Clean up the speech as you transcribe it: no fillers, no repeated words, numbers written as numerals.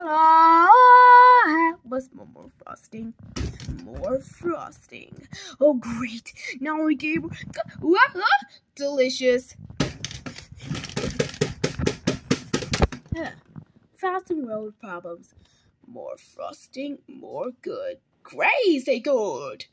What's more frosting? More frosting. Oh, great. Now we gave delicious. Frosting road problems. More frosting, more good. Crazy good.